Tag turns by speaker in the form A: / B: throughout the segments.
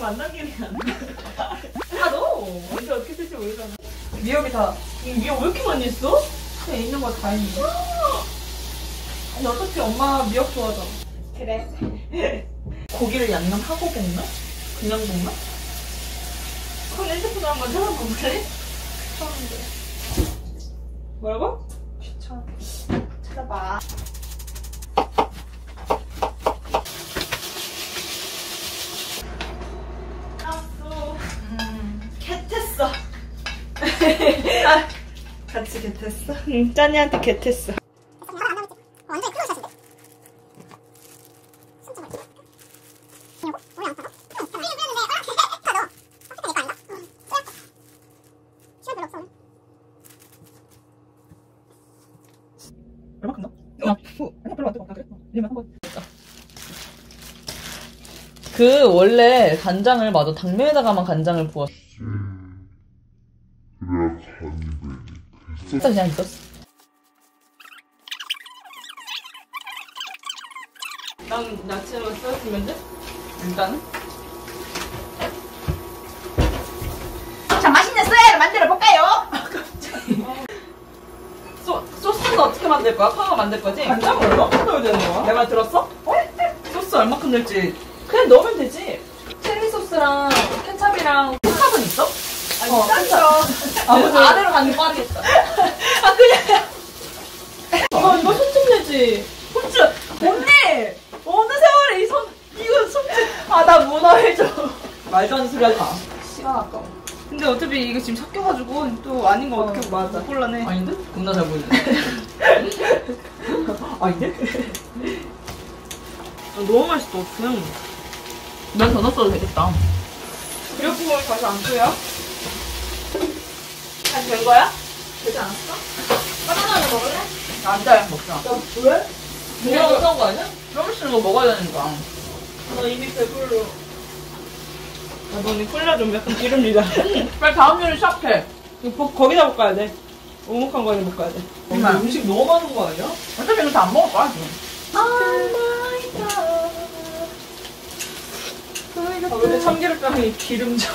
A: 만남길이 안 돼. 아, 너 언제 어떻게 쓸지 모르잖아. 미역이 다, 미역 왜 이렇게 많이 했어? 그냥 있는 거 다 했는데. 아니, 어차피 엄마 미역 좋아하잖아. 그래. 고기를 양념하고 볶나? 그냥 볶나? 그럼 핸드폰 한번 찾아볼래? 귀찮은데. 뭐라고? 귀찮아. 찾아봐. 겟했어. 같이 겟했어? 응, 짠이한테 겟했어.
B: 완전히 크로샷인데?
A: 얼마큼나? 아니 별로 안 뜨거워. 그래? 이만 한번. 그 원래 간장을 맞아 당면에다가만 간장을 부었어. 진짜 그냥 있었어. 난 야채만 써주면 돼? 일단은.
B: 자, 맛있는 쌀을 만들어 볼까요?
A: 갑자기. 소스는 어떻게 만들 거야? 파가 만들 거지? 간장 얼마큼 넣어야 되는 거야? 내 말 들었어? 소스 얼마큼 넣을지 그냥 넣으면 되지. 칠리 소스랑 케찹이랑 케찹은 있어? 아니, 케찹. 아래로 가는 게 빠르겠다. 아, 그냥. 이거 손좀 내지. 손좀. 언니! 어느 세월에 이거 손좀. 아, 나 문어 해줘. 말도 안 되는 소리 하지 마. 시간 아까워. 근데 어차피 이거 지금 섞여가지고 또 아닌 거 어떻게 맞아. 곤란해. 아닌데? 겁나 잘 보이네. 아닌데? 너무 맛있어. 그냥. 면 더 넣었어도 되겠다. 미역국을 다시 안 끓여? 다시 된 거야? 되지 않았어? 바나나를 먹을래? 안 돼. 먹자. 야, 왜? 그냥 못한 거 아니야? 좀 있으면 거 먹어야 되니까. 나 이미 배불러. 야, 너네 콜라 좀 약간 기름지다. 빨리 다음 요리 시작해. 이거 거기다 볶아야 돼. 오목한 거에 볶아야 돼. 음식 너무 많은 거 아니야? 어차피 이거 다 안 먹을 거야, 지금. 아, 왜 참기름빵이 기름져?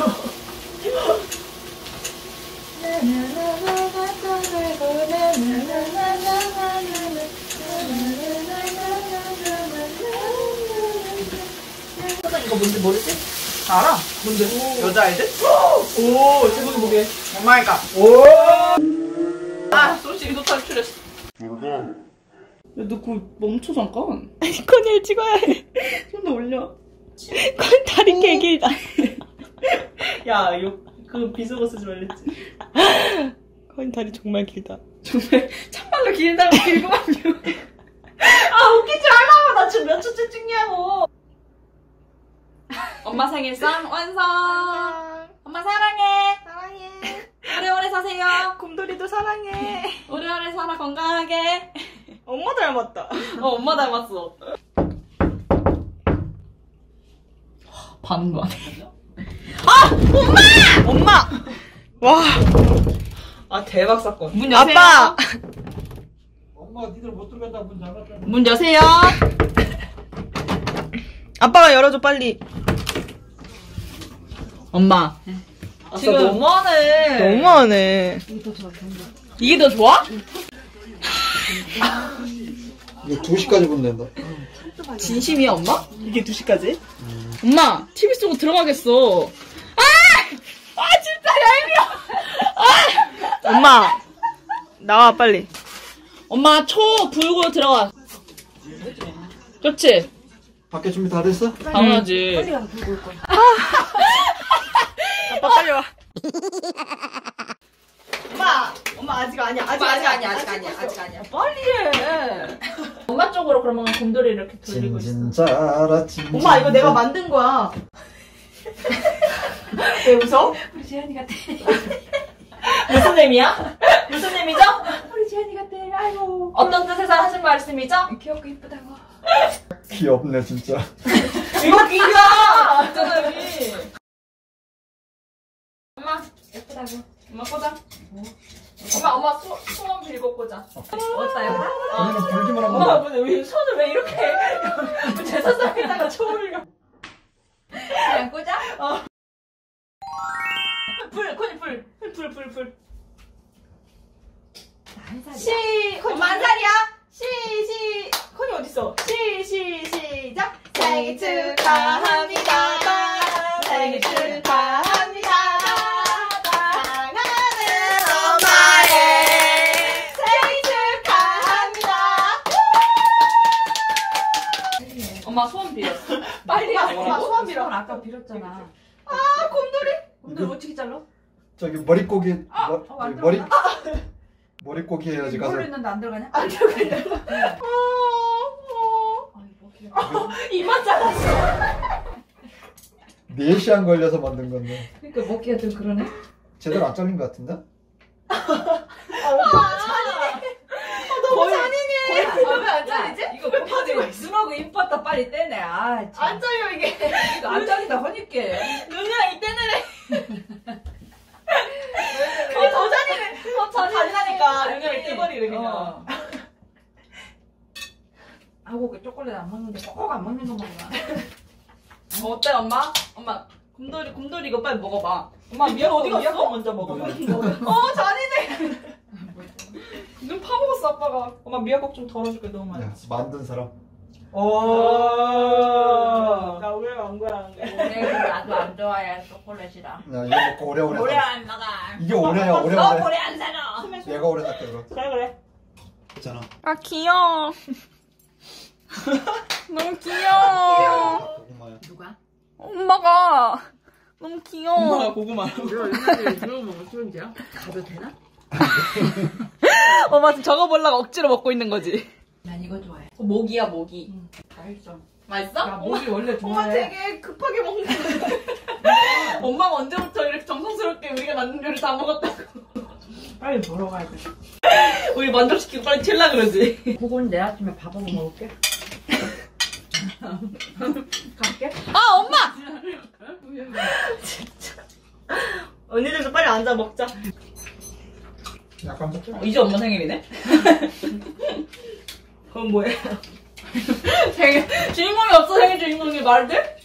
A: 이거 뭔지 모르지? 알아? 뭔데? 여자애들? 오, 제목이 뭐게? 오마이갓. 오! 아, 소시지도 탈출했어. 야, 너 그거 멈춰, 잠깐.
C: 아니, 컨을 찍어야 해.
A: 좀 더 올려.
C: 컨 다리 개 길다.
A: 야, 그거 비속어 쓰지 말랬지.
C: 컨 다리 정말 길다.
A: 정말 참말로 길다고 길고 하면. 아, 웃기지 말라고. 나 지금 몇 초째 찍냐고. 엄마 생일상 완성. 엄마 사랑해.
C: 사랑해.
A: 오래오래 사세요.
C: 곰돌이도 사랑해.
A: 오래오래 살아 건강하게.
C: 엄마 닮았다.
A: 엄마 닮았어. 반응 거 아니야?
C: 엄마! 와.
A: 아, 대박 사건. 문 여세요.
C: 아빠!
D: 엄마 니들 못 들어간다 문 잠갔다.
A: 문 여세요.
C: 아빠가 열어줘, 빨리.
A: 엄마. 아, 지금 너무하네.
C: 너무하네.
A: 이게 더 좋아?
D: 이거 2시까지 보면 된다.
A: 진심이야, 엄마?
C: 이게 2시까지?
A: 엄마, TV 속으로 들어가겠어. 진짜 얄미워.
C: 엄마! 나와, 빨리.
A: 엄마, 초 불고 들어가. 그렇지?
D: 밖에 준비 다 됐어?
A: 당연하지.
C: 빨리 가서 불고 올 거야. 아빠 빨리 와.
A: 엄마 아직 아니야. 아직 아니야. 빨리 해. 엄마 쪽으로 그러면 곰돌이 이렇게 돌리고 있어.
D: 진짜라 진짜.
A: 엄마, 이거 내가 만든 거야. 왜 웃어?
B: 우리 재현이 같아.
A: 무슨 의미야? 무슨 의미죠?
B: 우리 재현이 같아. 아이고.
A: 어떤 뜻에서 하신 말씀이죠?
B: 귀엽고 이쁘다고.
D: 귀엽네 진짜.
A: 이거 귀야! 있잖아, 여기. 엄마,
B: 예쁘다고.
A: 엄마 꽂아. 엄마 소원 빌고 꽂아.
B: 어때요?
D: 우리는 불기만 하고.
A: 엄마, 왜 손을 왜 이렇게 제사상에다가 초를.
B: 그냥 꽂아?
A: 코니 풀.
B: 한 살이야.
A: 코니 만 살이야? 코니 어딨어? 시작! 생일 축하합니다. 생일 축하합니다. 사랑하는 엄마의 생일 축하합니다. 엄마 소원 빌었어. 빨리 엄마 소원 빌어.
B: 소원 아까 빌었잖아.
A: 곰돌이 어떻게 잘라?
D: 저기 머릿고기
B: 안
D: 머릿고기 해야지 가서.
B: 이걸로 했는데 안 들어가냐?
A: 안 들어간다. 이만 잘랐어.
D: 4시간 걸려서 만든 건데
B: 그러니까 먹기가 좀 그러네.
D: 제대로 안 잘린 것 같은데?
A: 너무 잔인해.
B: 왜안 잘리지? 이거 곰돌이 눈하고 이뻤다 빨리 떼네. 아, 참.
A: 안 잘려 이게.
B: 이거 안 잘린다 허니께.
A: 눈이랑 이때는 더 잔인해. 더 잔인하니까 눈이랑 떼버리래 그냥.
B: 하고 그 초콜릿 안 먹는데 꼭 안 먹는 거 먹나?
A: 어때 엄마? 엄마 곰돌이 이거 빨리 먹어봐. 엄마 미역 어디 갔어? 미역 먼저 먹어봐. 잔인해. 눈 파먹었어 아빠가. 엄마 미역국 좀 덜어줄게 너무 많이.
D: 야, 만든 사람.
A: 나 오래 안 거야.
B: 오래 나도 안 좋아해 초콜릿이라.
D: 야, 이거 먹고 오래오래
B: 오래
D: 살.
B: 안 나가.
D: 이게 오래야
B: 너
D: 오래오래.
B: 오래 안 살아.
D: 얘가 오래 살게 그럼.
A: 그래.
D: 있잖아.
C: 아, 귀여워. 너무 귀여워.
D: 고구마야.
B: 누가?
C: 엄마가 너무 귀여워.
A: 엄마가 고구마.
B: 이거 이거 먹을 줄이야? 가도 되나?
C: 엄마 지금 저거 보려고 억지로 먹고 있는 거지.
B: 난 이거 좋아해.
A: 모기야 모기.
B: 맛있어.
A: 맛있어?
B: 야 모기 원래
A: 엄마
B: 좋아해.
A: 되게 급하게 먹는 거. 엄마가 언제부터 이렇게 정성스럽게 우리가 만든 요리 다 먹었다고.
B: 빨리 보러 가야 돼.
A: 우리 만족시키고 빨리 튈라 그러지.
B: 그건 내 아침에 밥하고 먹을게. 갈게.
C: 아, 엄마!
A: 언니들도 빨리 앉아 먹자.
D: 약간 먹자.
A: 이제 엄마 생일이네? 그건 뭐예요? 생일 주인공이 없어 생일 주인공이 말을 돼?